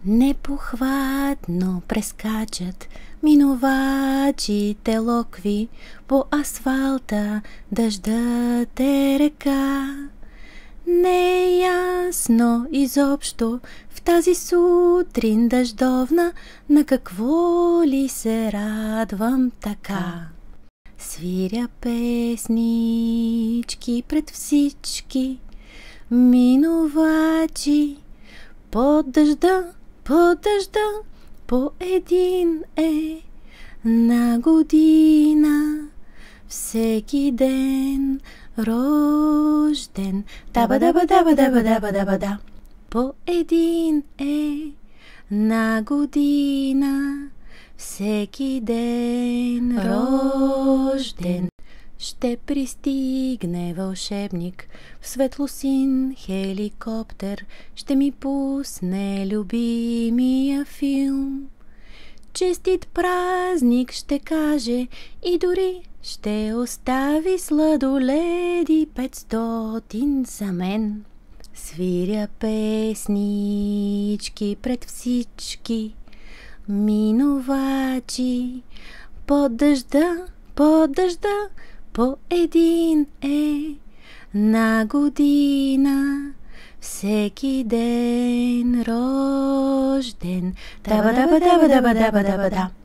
Непохватно прескачат минувачите локви, по асфалта дъждът е река. Не е ясно изобщо в тази сутрин дъждовна, на какво ли се радвам така. Свиря песнички пред всички минувачи, под дъжда, по един е на година, всеки ден рожден. Даба-даба-даба-даба-даба-даба-да. По един е на година, всеки ден рожден. Ще пристигне вълшебник в светлосин хеликоптер, ще ми пусне любимия филм. Честит празник ще каже и дори ще остави сладоледи 500 за мен. Свиря песнички пред всички минувачи, под дъжда, по един е на година, всеки ден рожден. Даба-даба-даба-даба-даба-даба-да.